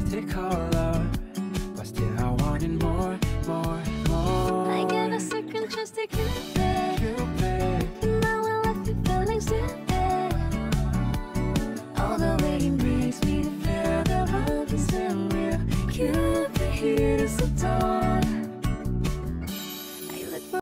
color, but still I wanted more, more, more. I get a second chance to get there.